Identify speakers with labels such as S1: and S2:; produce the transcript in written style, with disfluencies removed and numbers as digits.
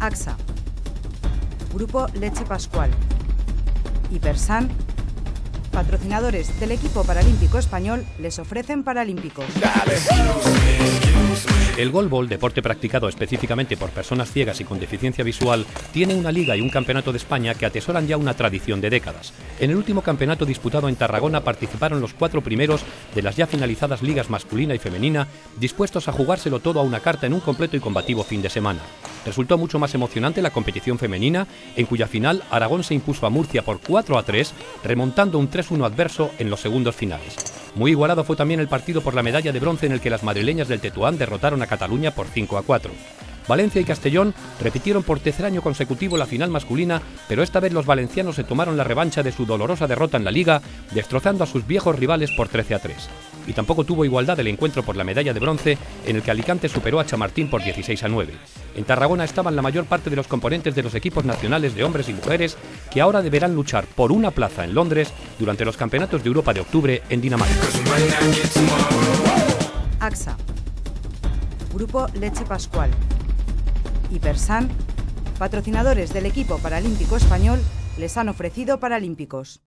S1: AXA, Grupo Leche Pascual, Hipersan, patrocinadores del equipo paralímpico español, les ofrecen Paralímpicos.
S2: El goalball, deporte practicado específicamente por personas ciegas y con deficiencia visual, tiene una liga y un campeonato de España que atesoran ya una tradición de décadas. En el último campeonato disputado en Tarragona participaron los 4 primeros de las ya finalizadas ligas masculina y femenina, dispuestos a jugárselo todo a una carta en un completo y combativo fin de semana. Resultó mucho más emocionante la competición femenina, en cuya final Aragón se impuso a Murcia por 4-3, remontando un 3-1 adverso en los segundos finales. Muy igualado fue también el partido por la medalla de bronce en el que las madrileñas del Tetuán derrotaron a Cataluña por 5-4. Valencia y Castellón repitieron por tercer año consecutivo la final masculina, pero esta vez los valencianos se tomaron la revancha de su dolorosa derrota en la Liga, destrozando a sus viejos rivales por 13-3. Y tampoco tuvo igualdad el encuentro por la medalla de bronce, en el que Alicante superó a Chamartín por 16-9. En Tarragona estaban la mayor parte de los componentes de los equipos nacionales de hombres y mujeres, que ahora deberán luchar por una plaza en Londres durante los Campeonatos de Europa de octubre en Dinamarca.
S1: AXA, Grupo Leche Pascual, Hipersan, patrocinadores del equipo paralímpico español, les han ofrecido Paralímpicos.